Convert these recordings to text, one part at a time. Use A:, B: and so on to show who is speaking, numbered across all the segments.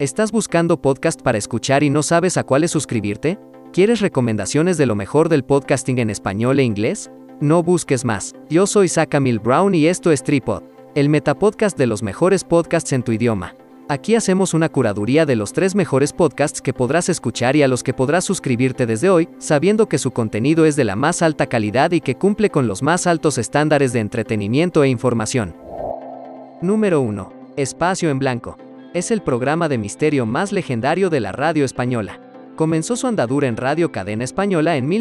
A: ¿Estás buscando podcast para escuchar y no sabes a cuáles suscribirte? ¿Quieres recomendaciones de lo mejor del podcasting en español e inglés? No busques más. Yo soy Zach Camille Brown y esto es Tripod, el metapodcast de los mejores podcasts en tu idioma. Aquí hacemos una curaduría de los 3 mejores podcasts que podrás escuchar y a los que podrás suscribirte desde hoy, sabiendo que su contenido es de la más alta calidad y que cumple con los más altos estándares de entretenimiento e información. Número 1. Espacio en Blanco. Es el programa de misterio más legendario de la radio española. Comenzó su andadura en Radio Cadena Española en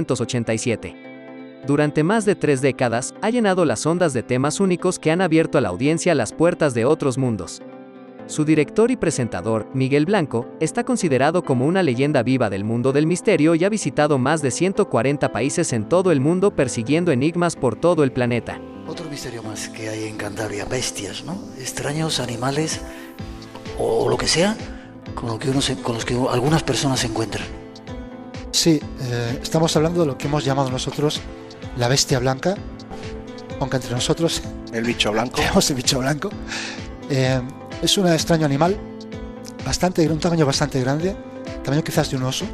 A: 1987. Durante más de 3 décadas, ha llenado las ondas de temas únicos que han abierto a la audiencia las puertas de otros mundos. Su director y presentador, Miguel Blanco, está considerado como una leyenda viva del mundo del misterio y ha visitado más de 140 países en todo el mundo persiguiendo enigmas por todo el planeta.
B: Otro misterio más que hay en Cantabria, bestias, ¿no? Extraños animales o lo que sea con los que algunas personas se encuentran.
C: Sí, estamos hablando de lo que hemos llamado nosotros la bestia blanca, aunque entre nosotros
D: el bicho blanco.
C: Tenemos el bicho blanco. Es un extraño animal, un tamaño bastante grande, tamaño quizás de un oso,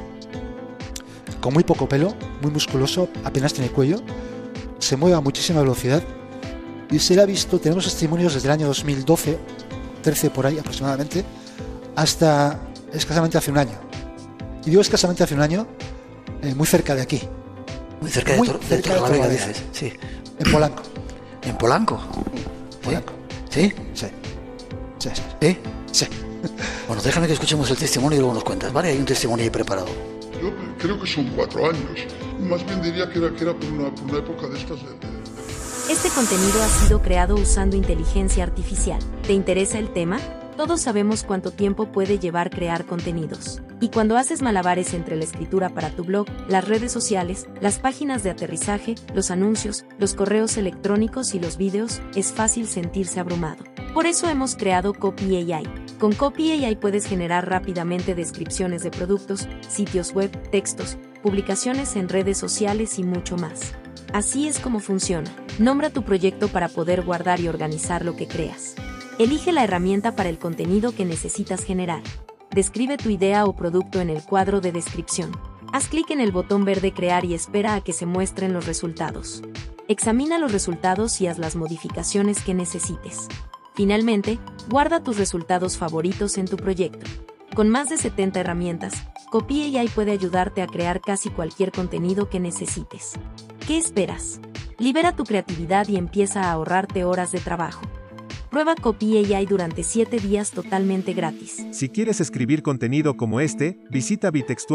C: con muy poco pelo, muy musculoso, apenas tiene cuello, se mueve a muchísima velocidad y se le ha visto, tenemos testimonios desde el año 2012, 13 por ahí aproximadamente, hasta escasamente hace un año. Y digo escasamente hace un año, muy cerca de aquí.
B: Muy cerca de Torrelavega, dices. Sí.
C: En Polanco.
B: ¿En Polanco?
C: Polanco.
B: ¿Sí?
C: Sí. Sí.
B: ¿Sí?
C: Sí.
B: Bueno, déjame que escuchemos el testimonio y luego nos cuentas, ¿vale? Hay un testimonio ahí preparado.
E: Yo creo que son 4 años. Más bien diría que era por una época de estas
F: Este contenido ha sido creado usando inteligencia artificial. ¿Te interesa el tema? Todos sabemos cuánto tiempo puede llevar crear contenidos. Y cuando haces malabares entre la escritura para tu blog, las redes sociales, las páginas de aterrizaje, los anuncios, los correos electrónicos y los vídeos, es fácil sentirse abrumado. Por eso hemos creado Copy AI. Con Copy AI puedes generar rápidamente descripciones de productos, sitios web, textos, publicaciones en redes sociales y mucho más. Así es como funciona. Nombra tu proyecto para poder guardar y organizar lo que creas. Elige la herramienta para el contenido que necesitas generar. Describe tu idea o producto en el cuadro de descripción. Haz clic en el botón verde Crear y espera a que se muestren los resultados. Examina los resultados y haz las modificaciones que necesites. Finalmente, guarda tus resultados favoritos en tu proyecto. Con más de 70 herramientas, Copy AI puede ayudarte a crear casi cualquier contenido que necesites. ¿Qué esperas? Libera tu creatividad y empieza a ahorrarte horas de trabajo. Prueba Copy AI durante 7 días totalmente gratis.
G: Si quieres escribir contenido como este, visita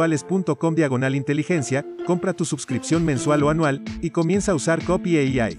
G: bitextuales.com/inteligencia, compra tu suscripción mensual o anual, y comienza a usar Copy AI.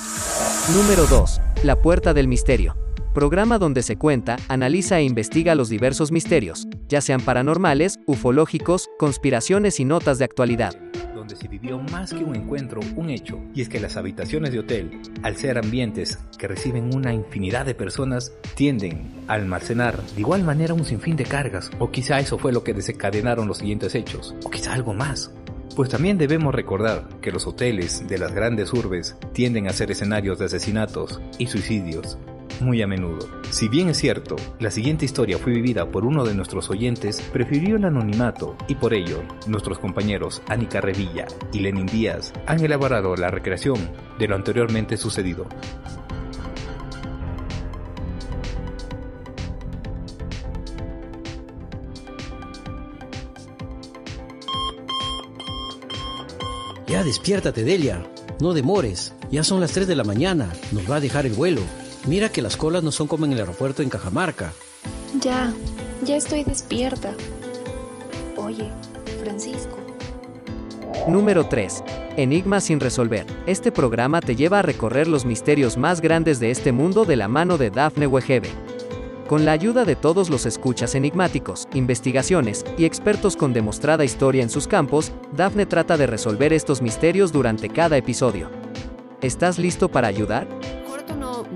A: Número 2. La Puerta del Misterio. Programa donde se cuenta, analiza e investiga los diversos misterios, ya sean paranormales, ufológicos, conspiraciones y notas de actualidad.
H: Donde se vivió más que un encuentro, un hecho, y es que las habitaciones de hotel, al ser ambientes que reciben una infinidad de personas, tienden a almacenar de igual manera un sinfín de cargas, o quizá eso fue lo que desencadenaron los siguientes hechos, o quizá algo más. Pues también debemos recordar que los hoteles de las grandes urbes tienden a ser escenarios de asesinatos y suicidios, muy a menudo. Si bien es cierto, la siguiente historia fue vivida por uno de nuestros oyentes, prefirió el anonimato y por ello, nuestros compañeros Anica Revilla y Lenin Díaz han elaborado la recreación de lo anteriormente sucedido.
I: Ya despiértate, Delia. No demores. Ya son las 3 de la mañana. Nos va a dejar el vuelo. Mira que las colas no son como en el aeropuerto en Cajamarca.
J: Ya estoy despierta. Oye, Francisco.
A: Número 3. Enigmas sin resolver. Este programa te lleva a recorrer los misterios más grandes de este mundo de la mano de Dafne Wegebe. Con la ayuda de todos los escuchas enigmáticos, investigaciones y expertos con demostrada historia en sus campos, Dafne trata de resolver estos misterios durante cada episodio. ¿Estás listo para ayudar?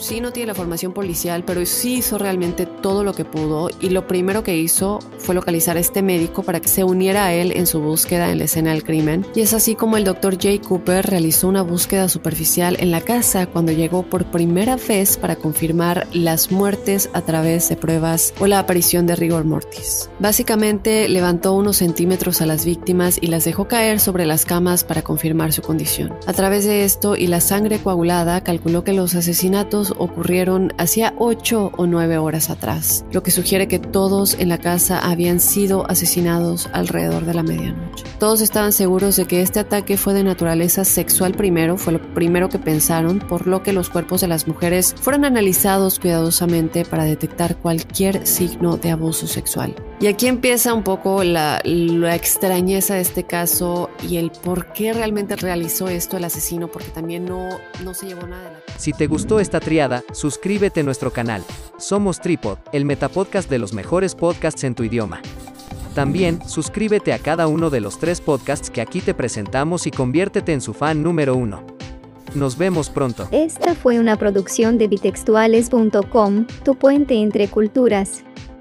D: sí no tiene la formación policial, pero sí hizo realmente todo lo que pudo, y lo primero que hizo fue localizar a este médico para que se uniera a él en su búsqueda en la escena del crimen. Y es así como el Dr. Jay Cooper realizó una búsqueda superficial en la casa cuando llegó por primera vez para confirmar las muertes a través de pruebas o la aparición de rigor mortis. Básicamente levantó unos centímetros a las víctimas y las dejó caer sobre las camas para confirmar su condición. A través de esto y la sangre coagulada, calculó que los asesinatos ocurrieron hacía 8 o 9 horas atrás, lo que sugiere que todos en la casa habían sido asesinados alrededor de la medianoche. Todos estaban seguros de que este ataque fue de naturaleza sexual primero, fue lo primero que pensaron, por lo que los cuerpos de las mujeres fueron analizados cuidadosamente para detectar cualquier signo de abuso sexual. Y aquí empieza un poco la extrañeza de este caso y el por qué realmente realizó esto el asesino, porque también no se llevó nada de la...
A: Si te gustó esta triada, suscríbete a nuestro canal. Somos Tripod, el metapodcast de los mejores podcasts en tu idioma. También, suscríbete a cada uno de los 3 podcasts que aquí te presentamos y conviértete en su fan número 1. Nos vemos pronto.
K: Esta fue una producción de bitextuales.com, tu puente entre culturas.